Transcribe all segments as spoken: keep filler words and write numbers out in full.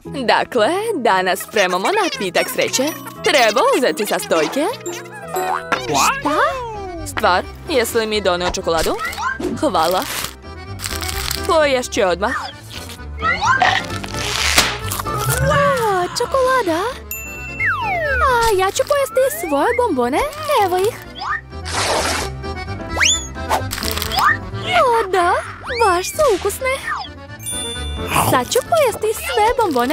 Dakle, danas spremamo napitak sreće. Treba uzeti sa stojke. Šta? Stvar, jesi li mi doneo čokoladu? Hvala. Poješću odmah. Wow, čokolada. A ja ću pojesti svoje bombone. Evo ih. O da, baš su ukusne. Sad ću pojesti sve bombone.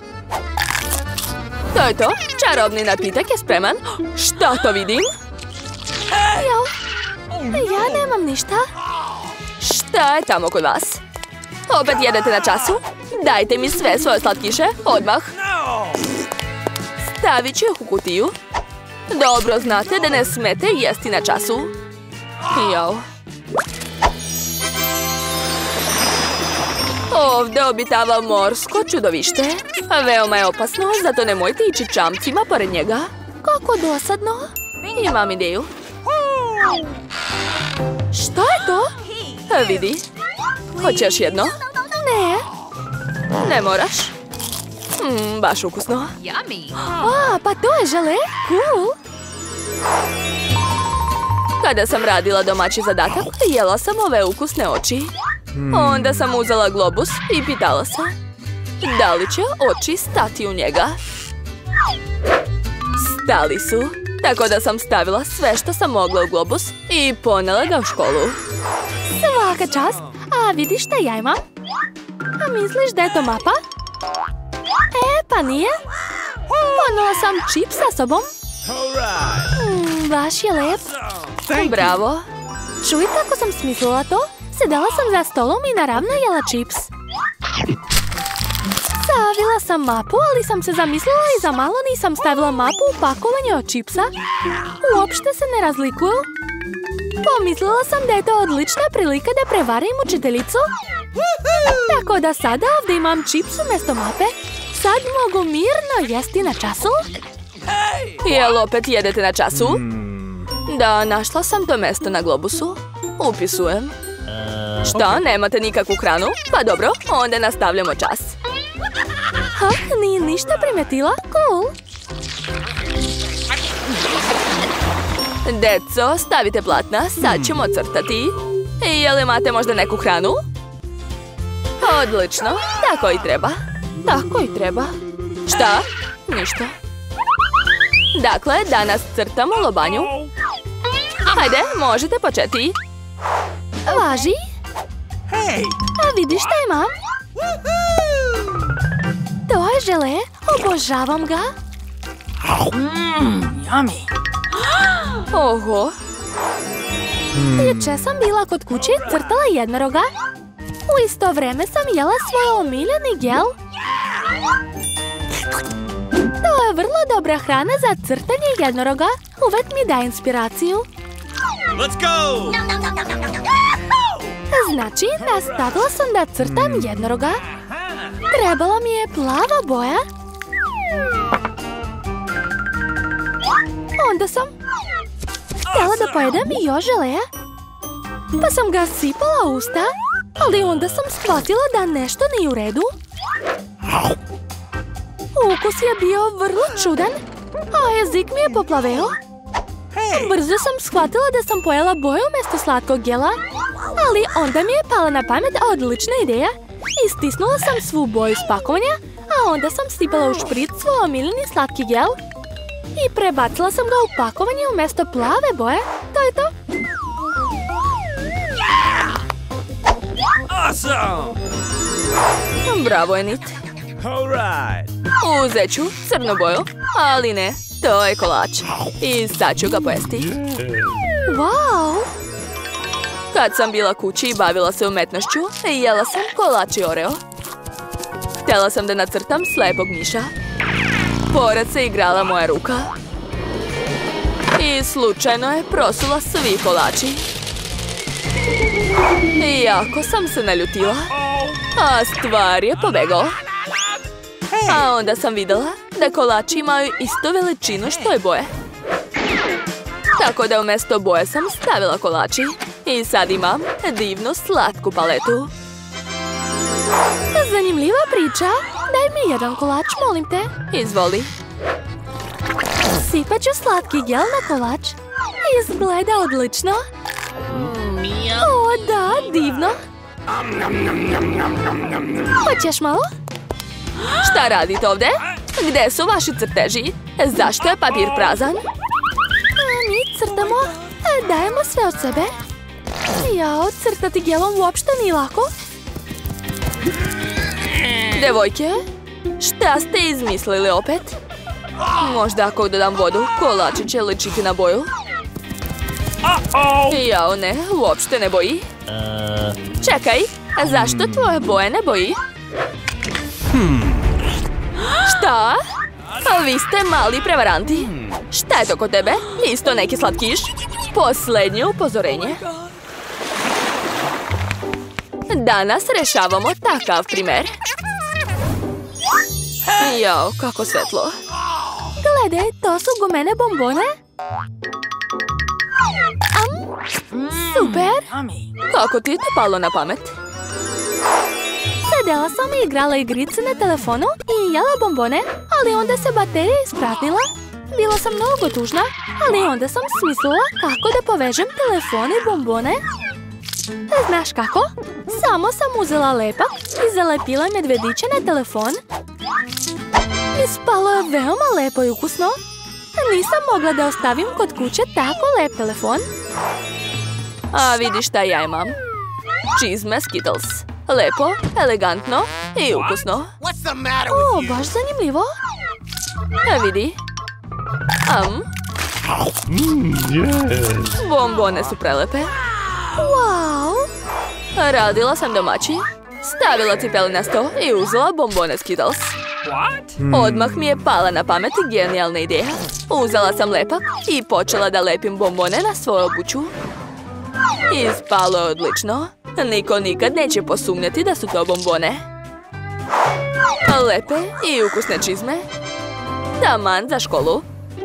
To je to. Čarobni napitak je spreman. Šta to vidim? Jo, ja nemam ništa. Šta je tamo kod vas? Opet jedete na času? Dajte mi sve svoje slatkiše, odmah. Stavit ću ih u kutiju. Dobro znate da ne smete jesti na času. Jo. Ovdje obitava morsko čudovište. Veoma je opasno, zato nemojte ići čamcima pored njega. Kako dosadno. Imam ideju. Šta je to? Vidi. Hoćeš jedno? Ne. Ne moraš. Mm, baš ukusno. A, pa to je žele. Cool. Kada sam radila domaći zadatak, jela sam ove ukusne oči. Onda sam uzela globus i pitala se da li će oči stati u njega. Stali su. Tako da sam stavila sve što sam mogla u globus i ponela ga u školu. Svaka čast. A vidiš šta ja imam? A misliš da je to mapa? E, pa nije. Ponela sam čip sa sobom. Mm, baš je lep. Bravo. Čuj, kako sam smislila to? Sedela sam za stolom i naravno jela čips. Stavila sam mapu, ali sam se zamislila i za malo nisam stavila mapu u pakovanje od čipsa. Uopšte se ne razlikuju. Pomislila sam da je to odlična prilika da prevarim učiteljicu. Tako da sada ovdje imam čips umjesto mape. Sad mogu mirno jesti na času. Jel opet jedete na času? Da, našla sam to mjesto na globusu. Upisujem. Šta, nemate nikakvu hranu? Pa dobro, onda nastavljamo čas. Ha, nije ništa primetila? Cool. Deco, stavite platna, sad ćemo crtati. Jel imate možda neku hranu? Odlično, tako i treba. Tako i treba. Šta? Ništa. Dakle, danas crtamo lobanju. Hajde, možete početi. Važi. A vidiš šta imam? To je žele, obožavam ga. Mmm, yummy. Oho. Juče sam bila kod kuće i crtala jednoroga. U isto vrijeme sam jela svoj omiljeni gel. To je vrlo dobra hrana za crtanje jednoroga. Uvijek mi daje inspiraciju. Let's go! Znači, nastavila sam da crtam jednoroga. Trebala mi je plava boja. Onda sam htjela da pojedem i još želeja. Pa sam ga sipala u usta, ali onda sam shvatila da nešto nije u redu. Ukus je bio vrlo čudan, a jezik mi je poplaveo. Brzo sam shvatila da sam pojela boju umjesto slatkog jela, ali onda mi je pala na pamet odlična ideja. Istisnula sam svu boju s pakovanja, a onda sam sipala u špric svoj omiljeni slatki gel i prebacila sam ga u pakovanje umjesto plave boje. To je to. Awesome! Bravo, Enid. Uzet ću crnu boju, ali ne, to je kolač. I sad ću ga pojesti. Wow! Kad sam bila kući i bavila se umetnošću, jela sam kolač i Oreo. Htjela sam da nacrtam slepog miša. Pored se igrala moja ruka. I slučajno je prosula svi kolači. I jako sam se naljutila. A stvar je pobegao. A onda sam vidjela da kolači imaju istu veličinu što je boje. Tako da umjesto boje sam stavila kolači. I sad imam divnu slatku paletu. Zanimljiva priča. Daj mi jedan kolač, molim te. Izvoli. Sipat ću slatki gel na kolač. Izgleda odlično. O, da, divno. Hoćeš malo? Šta radite ovdje? Gdje su vaši crteži? Zašto je papir prazan? Mi crtamo. Dajemo sve od sebe. Jao, crtati gelom uopšte nije lako. Devojke, šta ste izmislili opet? Možda ako dodam vodu, kolači će ličiti na boju. Jao, ne, uopšte ne boji. Čekaj, zašto tvoje boje ne boji? Šta? A vi ste mali prevaranti. Šta je to kod tebe? Isto neki slatkiš? Posljednje upozorenje. Danas rešavamo takav primer. Jao, kako svetlo. Gledaj, to su gumene bombone. Am, super. Kako ti je to palo na pamet? Sedela sam i igrala igrice na telefonu i jela bombone, ali onda se baterija ispraznila. Bila sam mnogo tužna, ali onda sam smislila kako da povežem telefon i bombone. Znaš kako? Samo sam uzela lepak i zalepila medvediće na telefon. Ispalo je veoma lepo i ukusno. Nisam mogla da ostavim kod kuće tako lep telefon. A vidiš šta ja imam. Čizme Skittles. Lepo, elegantno i ukusno. O, baš zanimljivo. A vidi. Am. Bombone su prelepe. Wow. Radila sam domaći. Stavila cipele na sto i uzela bombone Skittles. Odmah mi je pala na pamet genijalna ideja. Uzela sam lepak i počela da lepim bombone na svoju obuću. Ispalo je odlično. Niko nikad neće posumnjati da su to bombone. Lepe i ukusne čizme. Taman za školu.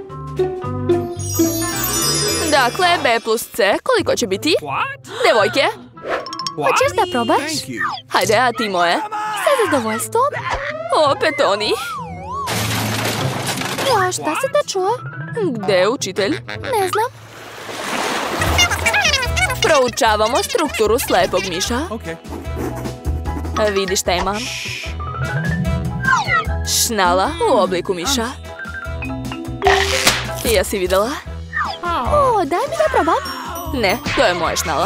Dakle, B plus C, koliko će biti? Devojke, hoćeš da probaš? Hajde, a ti moje. Sa zadovoljstvom. Opet oni. A šta se to čuo? Gde je učitelj? Ne znam. Proučavamo strukturu slepog miša. Vidi šta imam. Šnala u obliku miša. Jesi videla? O, daj mi da probam. Ne, to je moja šnala.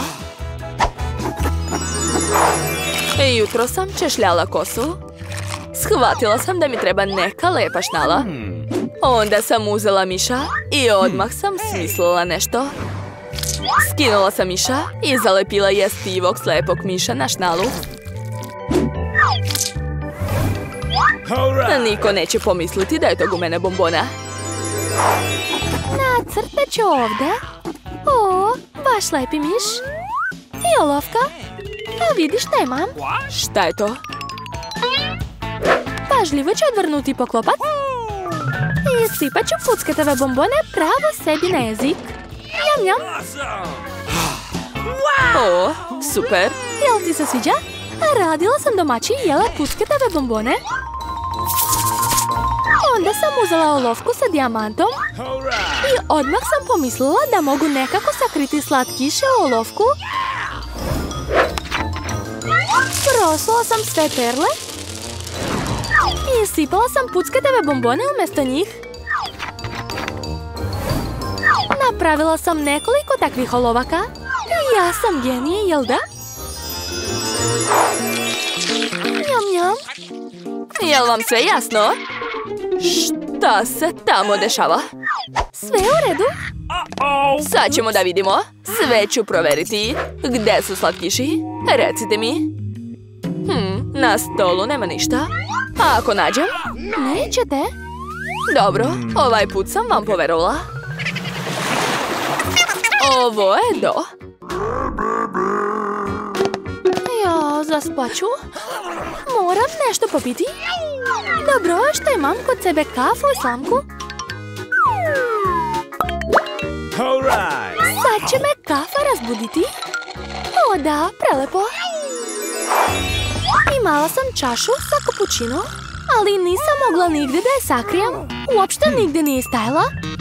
Jutro sam češljala kosu. Shvatila sam da mi treba neka lepa šnala. Onda sam uzela miša i odmah sam smislila nešto. Skinula sam miša i zalepila jestivog slepog miša na šnalu. Niko neće pomisliti da je to gumene bombona. Nacrtat ću ovdje. O, baš lepi miš. I olovka. A vidiš šta imam? Šta je to? Pažljivo ću odvrnuti poklopac. I sipat ću puckatave bombone pravo sebi na jezik. Njam, njam. O, super. Jel ti se sviđa? Radila sam domaći i jela puckatave bombone. Onda sam uzela olovku sa dijamantom i odmah sam pomislila da mogu nekako sakriti slatkiše u olovku. Prosula sam sve perle i sipala sam puckatave bombone umjesto njih. Napravila sam nekoliko takvih olovaka. Ja sam genije, jel da? Njam, njam. Jel vam sve jasno? Šta se tamo dešava? Sve u redu? Sad ćemo da vidimo. Sve ću proveriti. Gde su slatkiši? Recite mi. Hm, na stolu nema ništa. A ako nađem? Nećete. Dobro, ovaj put sam vam poverovala. Ovo je do. Ja, zaspaću. Moram nešto popiti. Dobro, što imam kod sebe kafu i slamku? Sad će me kafa razbuditi. O da, prelepo. Imala sam čašu sa kapućino, ali nisam mogla nigdje da je sakrijem. Uopšte nigdje nije stajala.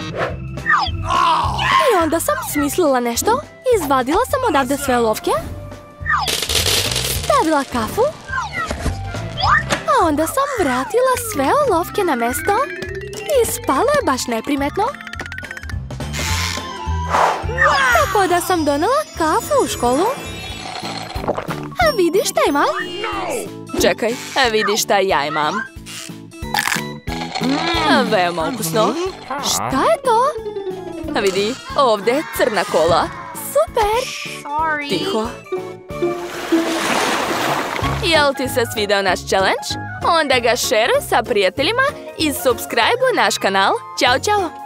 I onda sam smislila nešto. Izvadila sam odavde sve olovke. Stavila kafu. A onda sam vratila sve olovke na mesto. I spala je baš neprimetno. Tako da sam donela kafu u školu. A vidiš šta imam? Čekaj, a vidiš šta ja imam. Mm, veoma ukusno. Šta je to? A vidi, ovdje je crna kola. Super! Tiho. Jel ti se svidao naš challenge? Onda ga šeruj sa prijateljima i subscribe u naš kanal. Ćao, ćao!